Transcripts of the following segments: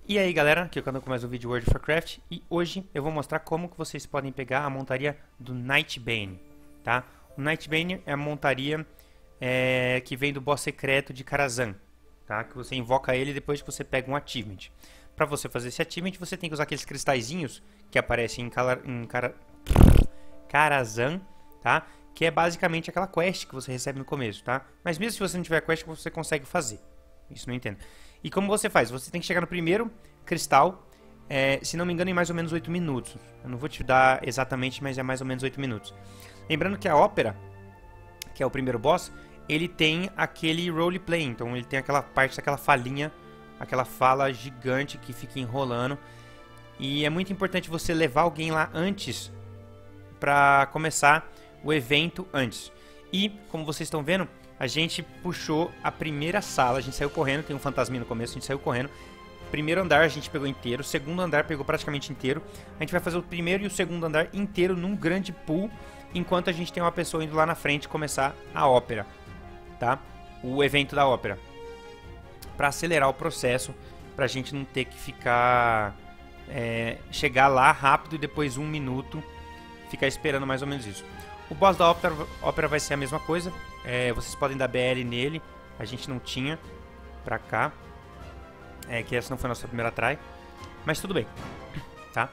E aí galera, aqui é o canal com mais um vídeo de World of Warcraft e hoje eu vou mostrar como que vocês podem pegar a montaria do Nightbane, tá? O Nightbane é a montaria que vem do boss secreto de Karazhan, tá? Que você invoca ele depois que você pega um achievement. Para você fazer esse achievement você tem que usar aqueles cristalzinhos que aparecem em Karazhan, tá? Que é basicamente aquela quest que você recebe no começo, tá? Mas mesmo se você não tiver quest você consegue fazer. Isso não entendo. E como você faz? Você tem que chegar no primeiro cristal, se não me engano, em mais ou menos 8 minutos. Eu não vou te dar exatamente, mas é mais ou menos 8 minutos. Lembrando que a Ópera, que é o primeiro boss, ele tem aquele roleplay. Então ele tem aquela parte daquela falinha, aquela fala gigante que fica enrolando. E é muito importante você levar alguém lá antes para começar o evento antes. E, como vocês estão vendo, a gente puxou a primeira sala, a gente saiu correndo, tem um fantasminha no começo, a gente saiu correndo. Primeiro andar a gente pegou inteiro, o segundo andar pegou praticamente inteiro. A gente vai fazer o primeiro e o segundo andar inteiro num grande pool, enquanto a gente tem uma pessoa indo lá na frente começar a ópera, tá? O evento da ópera. Para acelerar o processo, pra gente não ter que ficar... chegar lá rápido e depois 1 minuto ficar esperando mais ou menos isso. O boss da ópera vai ser a mesma coisa. Vocês podem dar BL nele. A gente não tinha pra cá. Que essa não foi a nossa primeira try. Mas tudo bem, tá?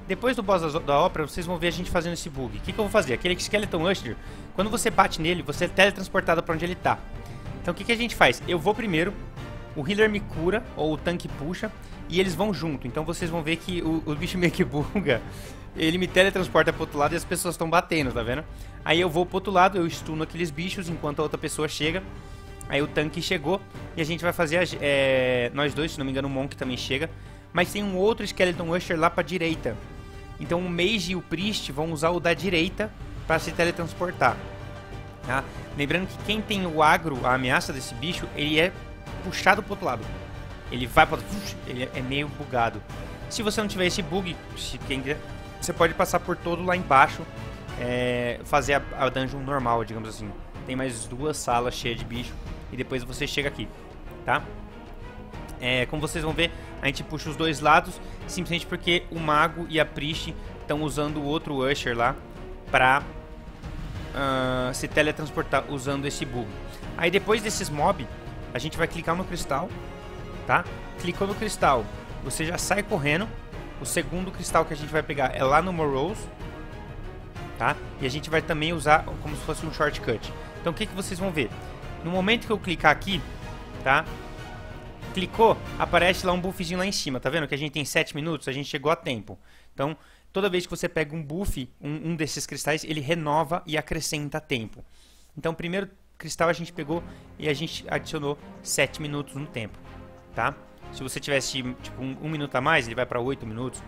Depois do boss da Ópera, vocês vão ver a gente fazendo esse bug. O que eu vou fazer? Aquele Skeleton Usher, quando você bate nele, você é teletransportado pra onde ele tá. Então o que a gente faz? Eu vou primeiro, o healer me cura, ou o tanque puxa, e eles vão junto. Então vocês vão ver que o bicho meio que buga. Ele me teletransporta pro outro lado e as pessoas estão batendo, tá vendo? Aí eu vou pro outro lado, eu stuno aqueles bichos enquanto a outra pessoa chega. Aí o tanque chegou e a gente vai fazer, nós dois, se não me engano o Monk também chega. Mas tem um outro Skeleton Usher lá pra direita. Então o Mage e o Priest vão usar o da direita para se teletransportar. Tá? Lembrando que quem tem o agro, a ameaça desse bicho, ele é puxado pro outro lado. Ele vai para, ele é meio bugado. Se você não tiver esse bug, você pode passar por todo lá embaixo, fazer a dungeon normal, digamos assim. Tem mais 2 salas cheias de bicho e depois você chega aqui, tá? Como vocês vão ver, a gente puxa os dois lados, simplesmente porque o Mago e a Priest estão usando o outro Usher lá pra se teletransportar usando esse bug. Aí depois desses mob, a gente vai clicar no cristal, tá? Clicou no cristal, você já sai correndo. O segundo cristal que a gente vai pegar é lá no Morose, tá? E a gente vai também usar como se fosse um shortcut. Então o que vocês vão ver? No momento que eu clicar aqui, tá? Clicou, aparece lá um buffzinho lá em cima, tá vendo? Que a gente tem 7 minutos, a gente chegou a tempo. Então, toda vez que você pega um buff, um desses cristais, ele renova e acrescenta tempo. Então, o primeiro cristal a gente pegou e a gente adicionou 7 minutos no tempo, tá? Se você tivesse, tipo, um minuto a mais, ele vai pra 8 minutos.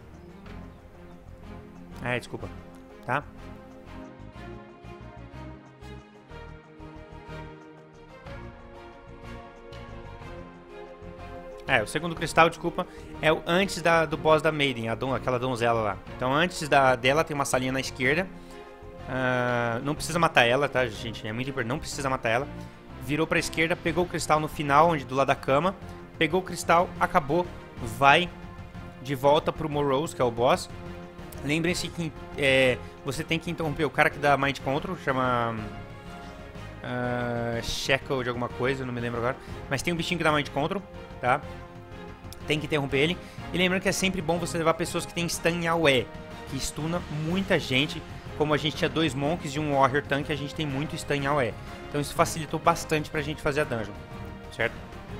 Desculpa, tá? O segundo cristal, desculpa, é o antes do boss da Maiden, aquela donzela lá. Então antes dela tem uma salinha na esquerda. Não precisa matar ela, tá, gente? É muito importante, não precisa matar ela. Virou pra esquerda, pegou o cristal no final, do lado da cama. Pegou o cristal, acabou, vai de volta pro Morose, que é o boss. Lembrem-se que você tem que interromper o cara que dá Mind Control, chama... Shackle de alguma coisa, eu não me lembro agora. Mas tem um bichinho que dá Mind Control, tá? Tem que interromper ele. E lembrando que é sempre bom você levar pessoas que tem stun em AOE, que stuna muita gente. Como a gente tinha 2 Monks e um Warrior Tank, a gente tem muito stun em AOE. Então isso facilitou bastante pra gente fazer a dungeon, certo?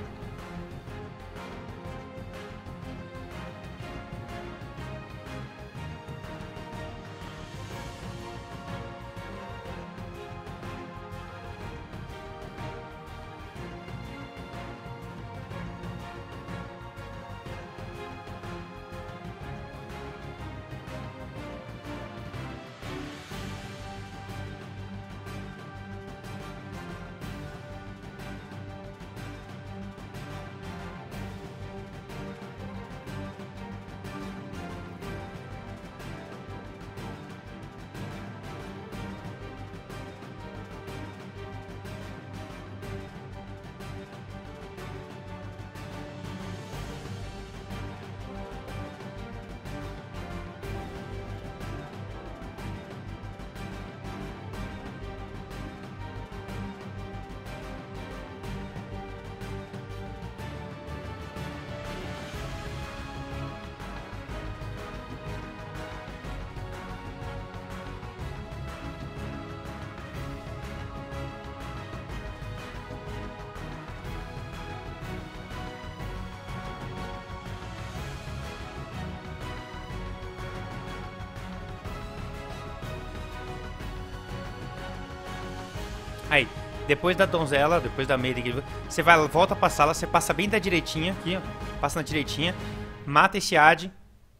Aí, depois da donzela, depois da Maiden, você volta pra sala, você passa bem da direitinha, aqui, ó, passa na direitinha, mata esse Ad,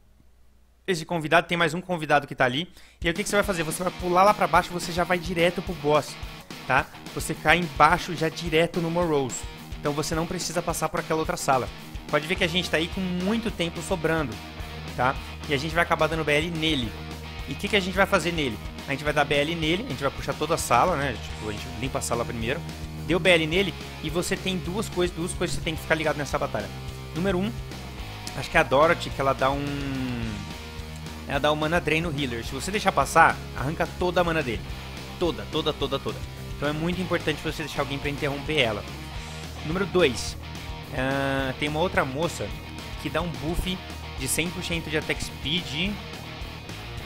esse convidado, tem mais um convidado que tá ali, e aí o que você vai fazer? Você vai pular lá pra baixo e você já vai direto pro boss, tá? Você cai embaixo já direto no Morose, então você não precisa passar por aquela outra sala. Pode ver que a gente tá aí com muito tempo sobrando, tá? E a gente vai acabar dando BL nele. E o que a gente vai fazer nele? A gente vai dar BL nele, a gente vai puxar toda a sala, né? Tipo, a gente limpa a sala primeiro. Deu BL nele e você tem duas coisas que você tem que ficar ligado nessa batalha. Número 1, acho que é a Dorothy, que ela dá ela dá um mana drain no healer. Se você deixar passar, arranca toda a mana dele. Toda. Então é muito importante você deixar alguém pra interromper ela. Número 2, tem uma outra moça que dá um buff de 100% de attack speed.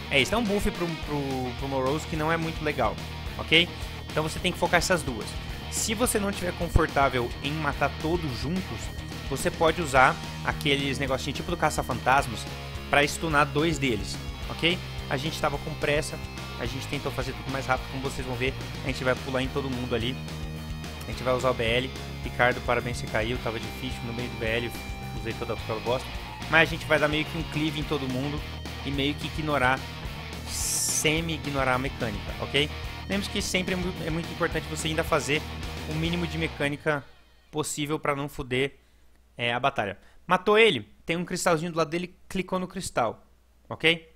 É isso, é um buff pro Morose que não é muito legal, ok? Então você tem que focar essas duas. Se você não estiver confortável em matar todos juntos, você pode usar aqueles negocinhos tipo do caça-fantasmas para stunar 2 deles, ok? A gente estava com pressa, a gente tentou fazer tudo mais rápido, como vocês vão ver, a gente vai pular em todo mundo ali. A gente vai usar o BL. Ricardo, parabéns, você caiu, tava difícil no meio do BL, usei toda aquela bosta. Mas a gente vai dar meio que um cleave em todo mundo e meio que ignorar, semi-ignorar a mecânica, ok? Lembre-se que sempre é muito importante você ainda fazer o mínimo de mecânica possível para não foder a batalha. Matou ele, tem um cristalzinho do lado dele, clicou no cristal, ok?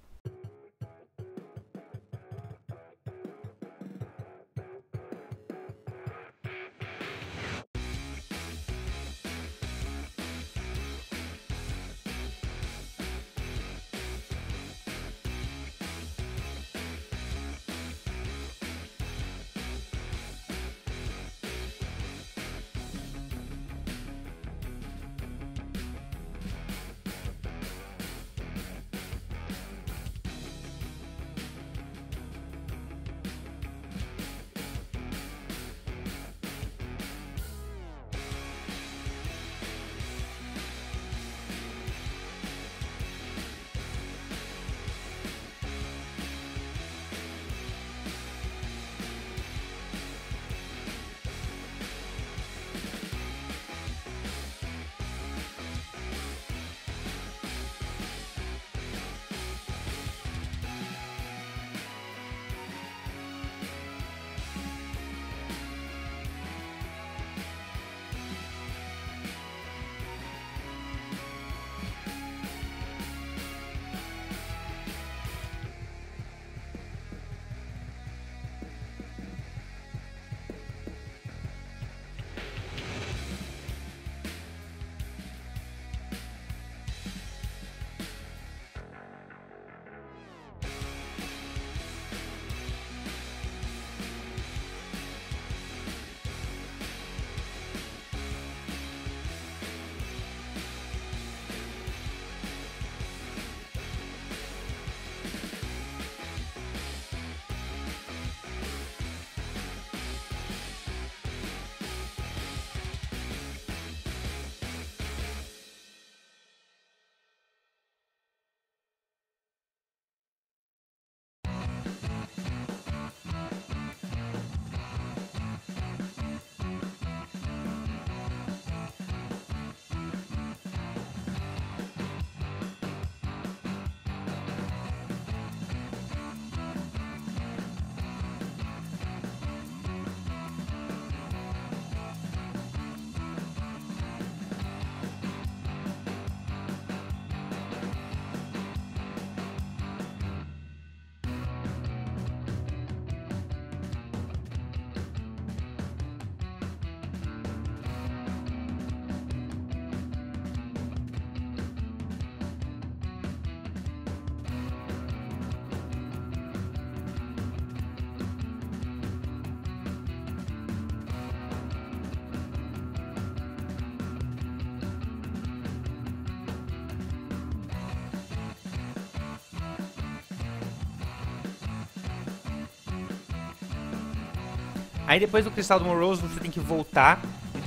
Aí depois do cristal do Morose você tem que voltar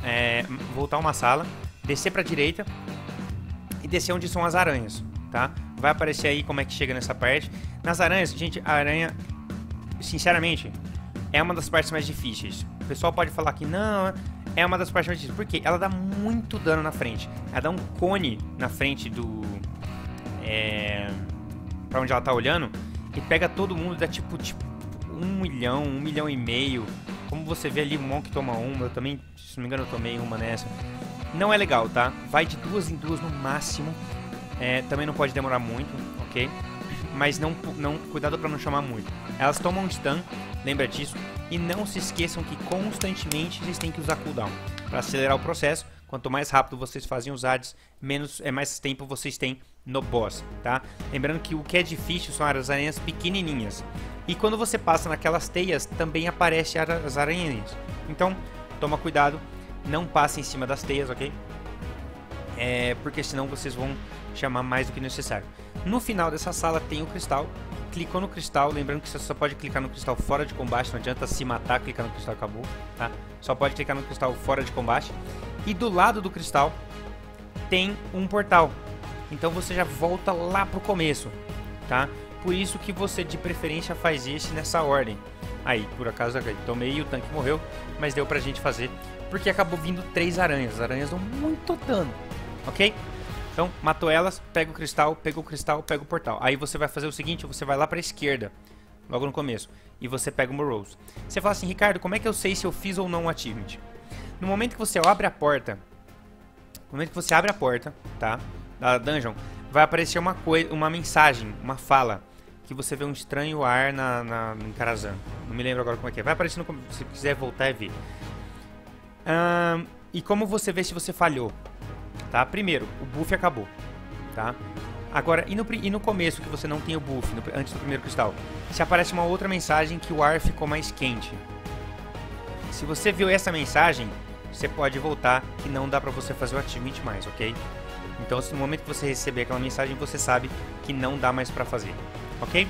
uma sala, descer pra direita e descer onde são as aranhas, tá? Vai aparecer aí como é que chega nessa parte. Nas aranhas, gente, a aranha, sinceramente, é uma das partes mais difíceis. O pessoal pode falar que não, é uma das partes mais difíceis, porque ela dá muito dano na frente. Ela dá um cone na frente do... pra onde ela tá olhando, e pega todo mundo, dá tipo 1 milhão, 1 milhão e meio. Como você vê ali, o Monk toma uma, eu também, se não me engano, eu tomei uma nessa. Não é legal, tá? Vai de 2 em 2 no máximo. Também não pode demorar muito, ok? Mas cuidado pra não chamar muito. Elas tomam um stun, lembra disso. E não se esqueçam que constantemente vocês têm que usar cooldown. Pra acelerar o processo, quanto mais rápido vocês fazem os ADs, mais tempo vocês têm no boss, tá? Lembrando que o que é difícil são as aranhas pequenininhas. E quando você passa naquelas teias, também aparecem as aranhas. Então, toma cuidado, não passe em cima das teias, ok? Porque senão vocês vão chamar mais do que necessário. No final dessa sala tem o cristal, clicou no cristal, lembrando que você só pode clicar no cristal fora de combate, não adianta se matar, clicar no cristal e acabou, tá? Só pode clicar no cristal fora de combate. E do lado do cristal tem um portal, então você já volta lá pro começo, tá? Por isso que você de preferência faz esse nessa ordem. Aí, por acaso, tomei e o tanque morreu, mas deu pra gente fazer, porque acabou vindo 3 aranhas. As aranhas dão muito dano, ok? Então, matou elas, pega o cristal, pega o portal. Aí você vai fazer o seguinte, você vai lá pra esquerda, logo no começo, e você pega o Morose. Você fala assim, Ricardo, como é que eu sei se eu fiz ou não o achievement? No momento que você abre a porta, tá, da dungeon, vai aparecer uma mensagem, uma fala, que você vê um estranho ar em Karazhan. Não me lembro agora como é que é. Vai aparecer se quiser voltar e ver. E como você vê se você falhou? Tá? Primeiro, o buff acabou, tá? Agora, e no começo, que você não tem o buff, antes do primeiro cristal, se aparece uma outra mensagem que o ar ficou mais quente. Se você viu essa mensagem, você pode voltar, que não dá pra você fazer o achievement mais, ok? Então, se no momento que você receber aquela mensagem, você sabe que não dá mais pra fazer, ok?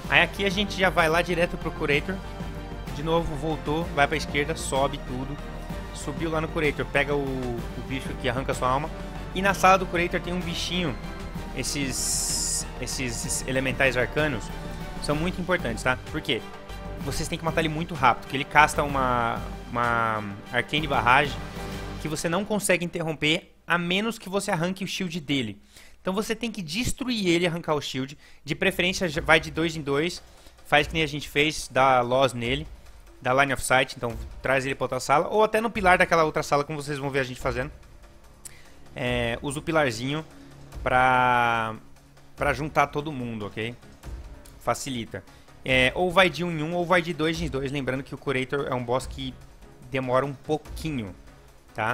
Aí aqui a gente já vai lá direto pro Curator. De novo, voltou, vai pra esquerda, sobe tudo. Subiu lá no Curator, pega o bicho que arranca sua alma. E na sala do Curator tem um bichinho. Esses elementais arcanos são muito importantes, tá? Por quê? Vocês têm que matar ele muito rápido, porque ele casta uma Arcane Barrage que você não consegue interromper a menos que você arranque o shield dele. Então você tem que destruir ele e arrancar o shield. De preferência vai de 2 em 2. Faz que nem a gente fez, dá loss nele. Dá line of sight, então traz ele pra outra sala. Ou até no pilar daquela outra sala, como vocês vão ver a gente fazendo. Usa o pilarzinho pra juntar todo mundo, ok? Facilita. Ou vai de 1 em 1 ou vai de 2 em 2. Lembrando que o Curator é um boss que demora um pouquinho, tá?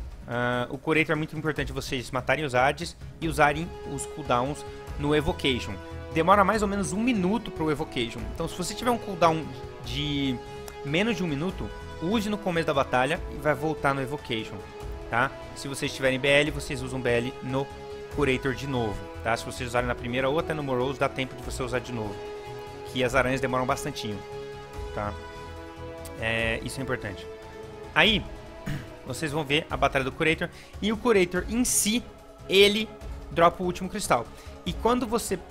O Curator é muito importante vocês matarem os Hades e usarem os cooldowns no Evocation. Demora mais ou menos 1 minuto pro Evocation. Então se você tiver um cooldown de menos de 1 minuto, use no começo da batalha e vai voltar no Evocation, tá? Se vocês tiverem BL, vocês usam BL no Curator de novo, tá? Se vocês usarem na primeira ou até no Morose, dá tempo de você usar de novo. Que as aranhas demoram bastantinho, tá? Isso é importante. Aí, vocês vão ver a batalha do Curator. E o Curator em si, ele dropa o último cristal. E como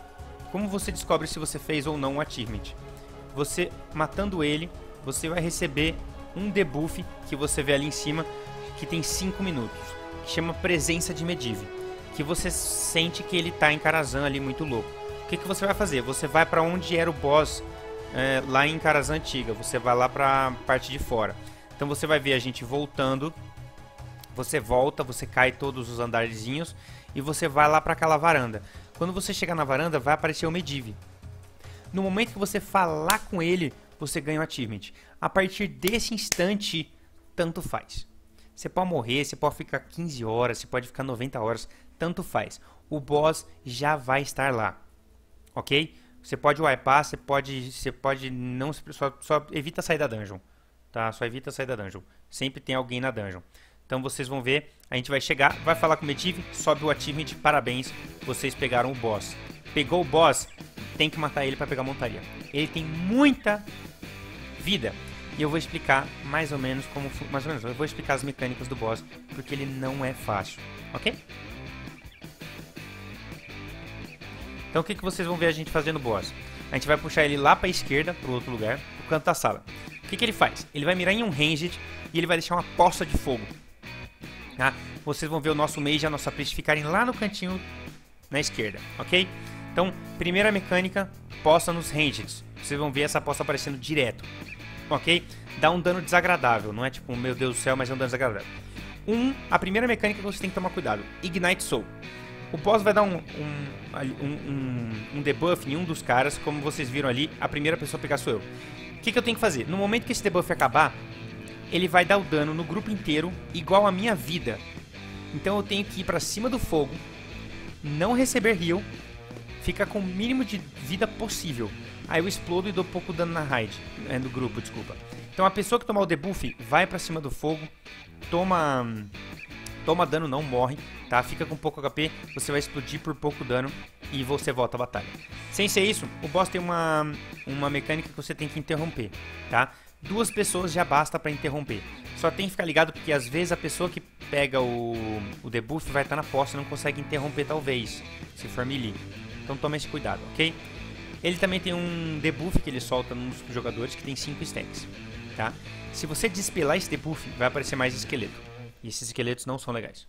você descobre se você fez ou não um achievement? Você, matando ele, você vai receber um debuff que você vê ali em cima, que tem 5 minutos. Que chama Presença de Medivh. Que você sente que ele tá em Karazhan ali muito louco. O que você vai fazer? Você vai pra onde era o boss lá em Karazhan Antiga. Você vai lá pra parte de fora. Então você vai ver a gente voltando. Você volta, você cai todos os andarzinhos e você vai lá pra aquela varanda. Quando você chegar na varanda, vai aparecer o Medivh. No momento que você falar com ele, você ganha um achievement. A partir desse instante, tanto faz. Você pode morrer, você pode ficar 15 horas, você pode ficar 90 horas, tanto faz. O boss já vai estar lá. Ok? Você pode wipear, você pode não... Só evita sair da dungeon. Tá? Só evita sair da dungeon. Sempre tem alguém na dungeon. Então vocês vão ver, a gente vai chegar, vai falar com o Medivh, sobe o achievement, parabéns, vocês pegaram o boss. Pegou o boss, tem que matar ele para pegar a montaria. Ele tem muita vida. E eu vou explicar mais ou menos como... eu vou explicar as mecânicas do boss, porque ele não é fácil, ok? Então o que vocês vão ver a gente fazendo no boss? A gente vai puxar ele lá para a esquerda, para o outro lugar, pro canto da sala. O que ele faz? Ele vai mirar em um ranged e ele vai deixar uma poça de fogo. Tá? Vocês vão ver o nosso mage e a nossa priest ficarem lá no cantinho na esquerda, ok? Então, primeira mecânica, poça nos rangeds. Vocês vão ver essa poça aparecendo direto, ok? Dá um dano desagradável, não é tipo, meu Deus do céu, mas é um dano desagradável. A primeira mecânica que você tem que tomar cuidado, Ignite Soul. O boss vai dar um debuff em um dos caras, como vocês viram ali, a primeira pessoa a pegar sou eu. O que eu tenho que fazer? No momento que esse debuff acabar, ele vai dar o dano no grupo inteiro, igual a minha vida. Então eu tenho que ir pra cima do fogo, não receber heal, fica com o mínimo de vida possível. Aí eu explodo e dou pouco dano na raid, no grupo, desculpa. Então a pessoa que tomar o debuff vai pra cima do fogo, toma dano, não morre, tá? Fica com pouco HP, você vai explodir por pouco dano e você volta à batalha. Sem ser isso, o boss tem uma mecânica que você tem que interromper, tá? 2 pessoas já basta pra interromper. Só tem que ficar ligado porque às vezes a pessoa que pega o debuff vai estar na posse e não consegue interromper talvez, se for melee. Então tome esse cuidado, ok? Ele também tem um debuff que ele solta nos jogadores que tem 5 stacks, tá? Se você despelar esse debuff, vai aparecer mais esqueleto. E esses esqueletos não são legais.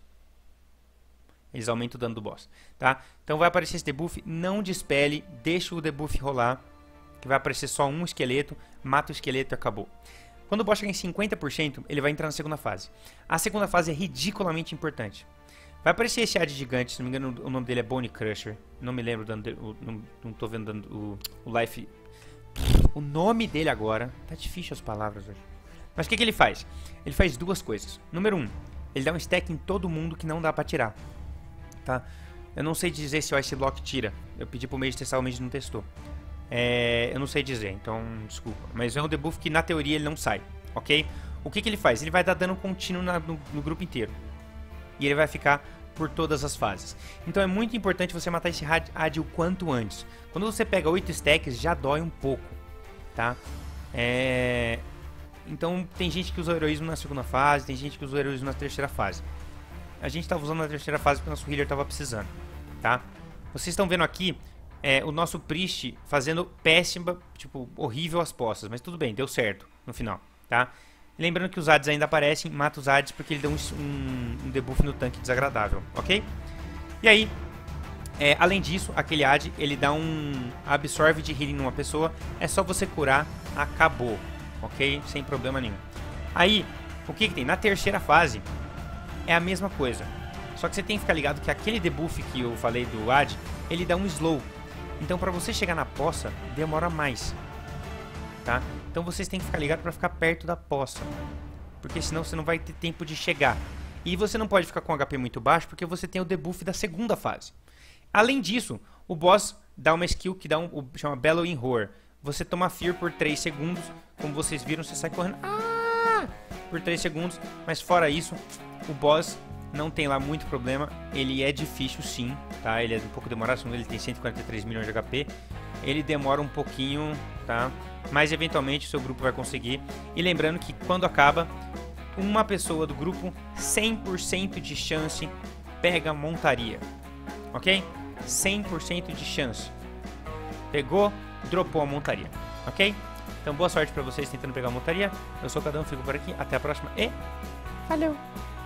Eles aumentam o dano do boss, tá? Então vai aparecer esse debuff, não despele, deixa o debuff rolar, que vai aparecer só um esqueleto, mata o esqueleto e acabou. Quando o boss chegar em 50%, ele vai entrar na segunda fase. A segunda fase é ridiculamente importante. Vai aparecer esse Hades gigante, se não me engano o nome dele é Bone Crusher. Não me lembro, não tô vendo o life... O nome dele agora, tá difícil as palavras hoje. Mas o que ele faz? Ele faz 2 coisas. Número 1, ele dá um stack em todo mundo que não dá pra tirar. Tá? Eu não sei dizer se o Ice Block tira. Eu pedi pro mage testar, o mage não testou. Eu não sei dizer, então desculpa. Mas é um debuff que na teoria ele não sai, ok? O que ele faz? Ele vai dar dano contínuo no grupo inteiro. E ele vai ficar por todas as fases. Então é muito importante você matar esse AD o quanto antes. Quando você pega 8 stacks, já dói um pouco, tá? Então tem gente que usa o heroísmo na segunda fase, tem gente que usa o heroísmo na terceira fase. A gente estava usando na terceira fase porque o nosso healer estava precisando, tá? Vocês estão vendo aqui o nosso Priest fazendo péssima, tipo, horrível as postas, mas tudo bem, deu certo no final, tá? Lembrando que os ADs ainda aparecem, mata os ADs porque ele dá um debuff no tanque desagradável, ok? E aí, além disso, aquele AD, ele dá um absorve de healing numa pessoa, é só você curar, acabou, ok? Sem problema nenhum. Aí, o que tem? Na terceira fase, é a mesma coisa, só que você tem que ficar ligado que aquele debuff que eu falei do AD, ele dá um slow, então pra você chegar na poça, demora mais. Tá? Então vocês têm que ficar ligados para ficar perto da poça, porque senão você não vai ter tempo de chegar. E você não pode ficar com HP muito baixo, porque você tem o debuff da segunda fase. Além disso, o boss dá uma skill que chama Bellowing Roar. Você toma Fear por 3 segundos, como vocês viram, você sai correndo por 3 segundos, mas fora isso, o boss não tem lá muito problema. Ele é difícil sim, tá? Ele é um pouco demorado, segundo ele tem 143 milhões de HP. Ele demora um pouquinho, tá? Mas eventualmente o seu grupo vai conseguir. E lembrando que quando acaba, uma pessoa do grupo, 100% de chance, pega a montaria. Ok? 100% de chance. Pegou, dropou a montaria. Ok? Então boa sorte pra vocês tentando pegar a montaria. Eu sou o Cadão, fico por aqui. Até a próxima e valeu!